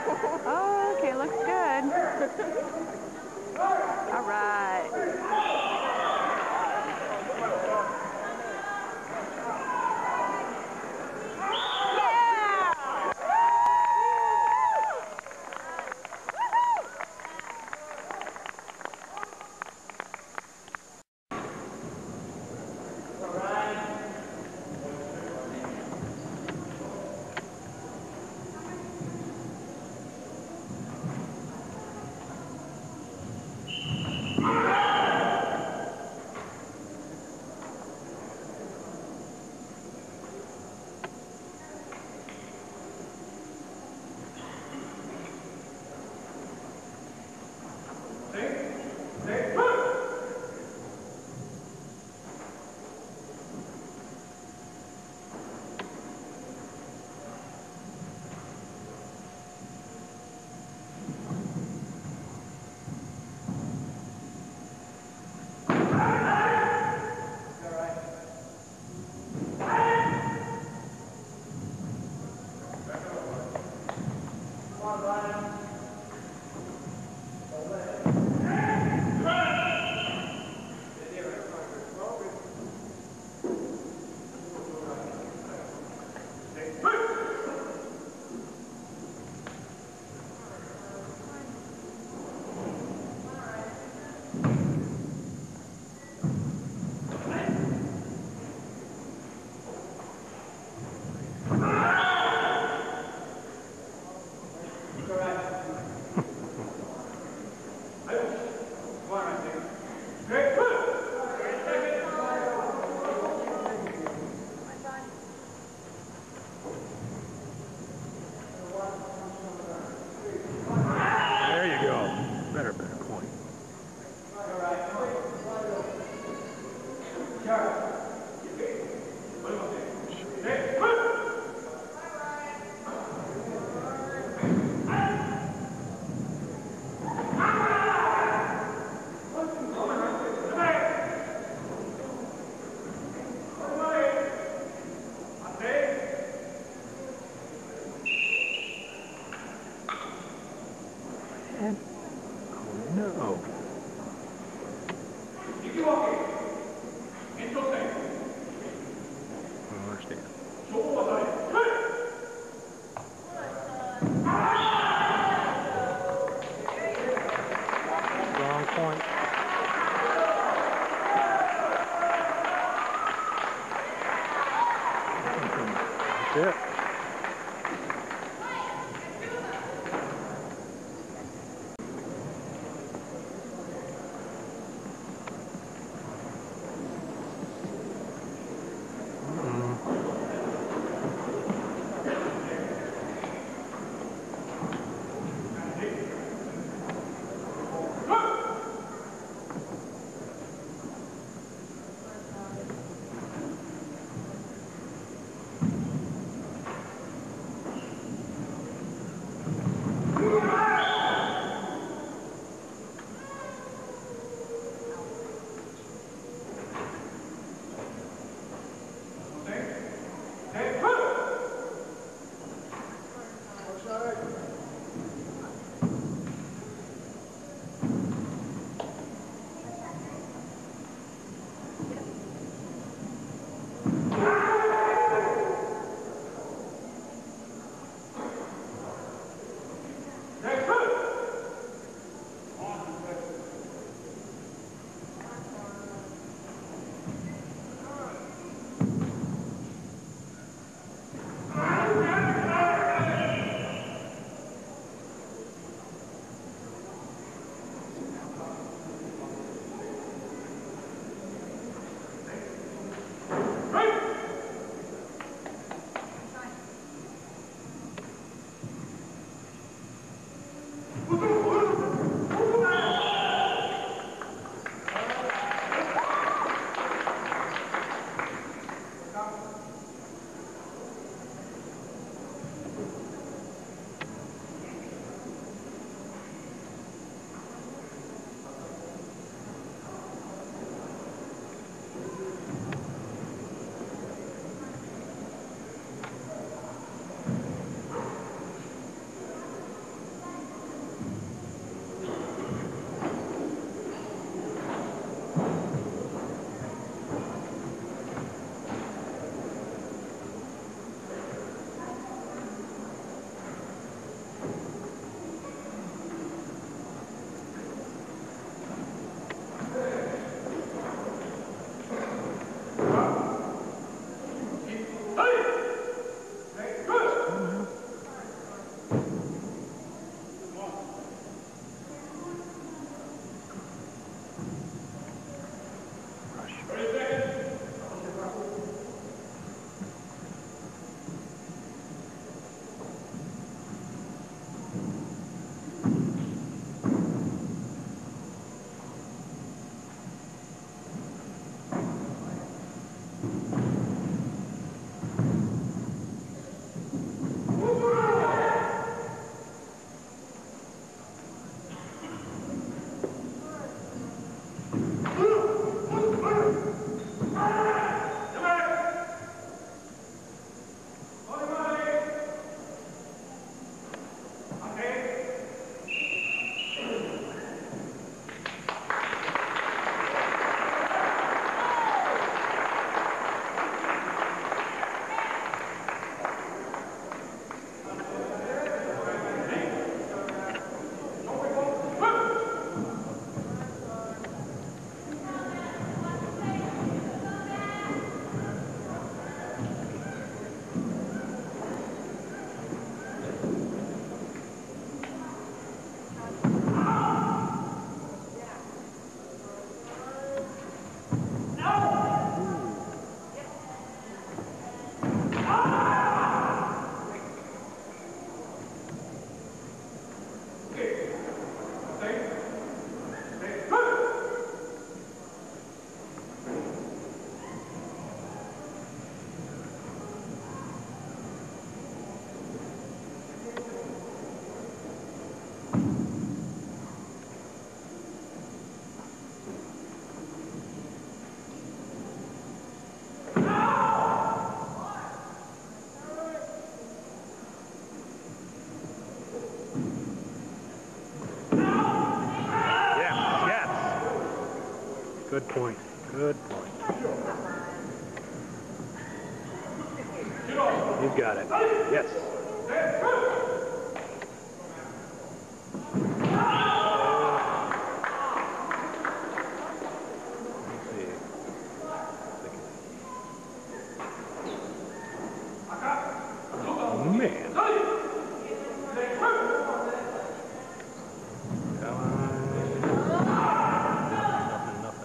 Oh, okay, looks good. All right. There you go. Better point. And, oh no. I don't understand. Wrong point. That's it. Good point. Good point. You've got it. Yes. Man. Nothing.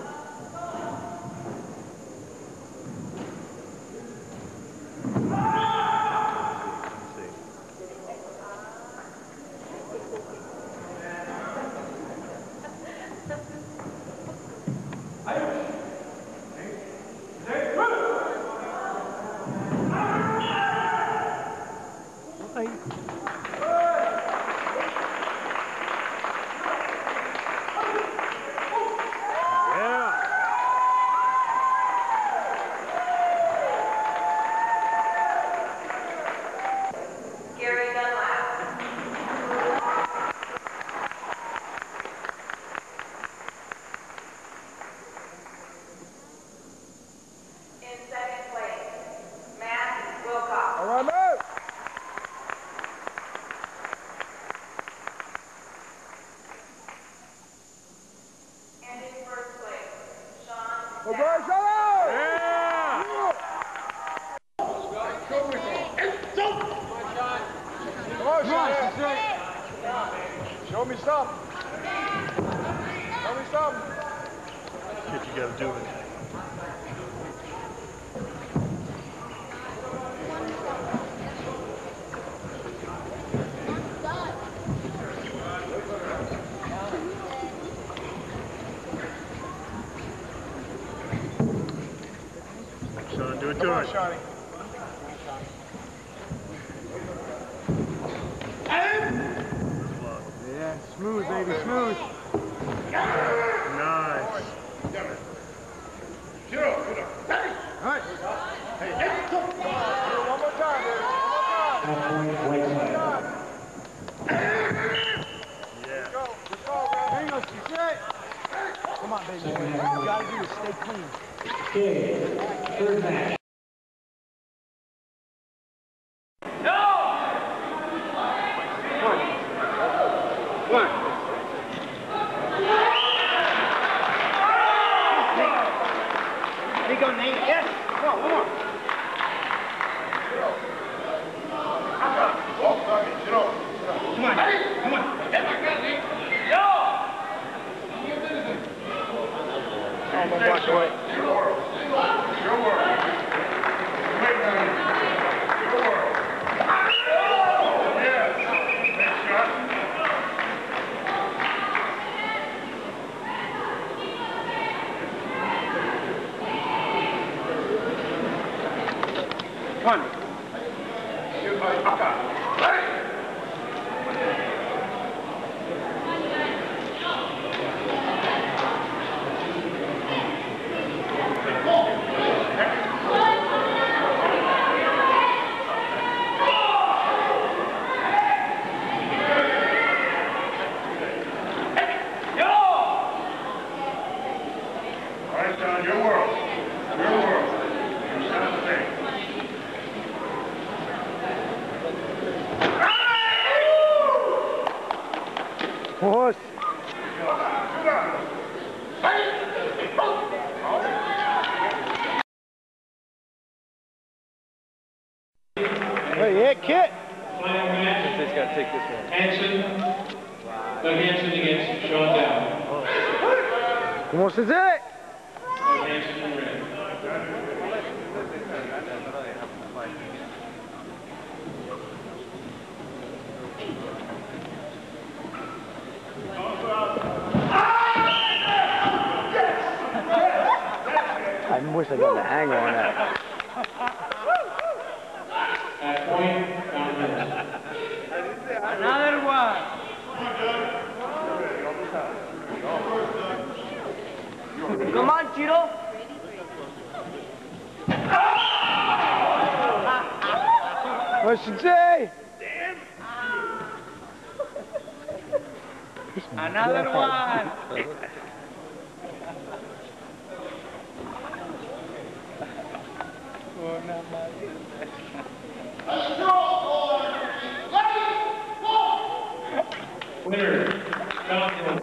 Show me something. Show me something. Shit, you gotta do it. Sean, do it to her. Shawnee. Yeah, smooth, baby, smooth. Nice. All right. Hey, one more time, baby. One more time. Yeah. Go, man. There you go, straight. Come on, baby. What you gotta do is stay clean. Okay, third match. There you go, Nate. Yes. Come on, one more. Come on. Come on. I'm gonna walk away. Your world. Your world. Wait a minute. Your world. Yes. Next shot. Come on. Horse. Hey, yeah, Kit. Final match. Just got to take this one. Hanson. Doug Hanson against Sean Down. ¿Cómo se dice? Doug Hanson in red. I wish I got the angle on that. At point, Down. Another one. Come on, Cheeto. What's your day? Another one. Winner, John Hill.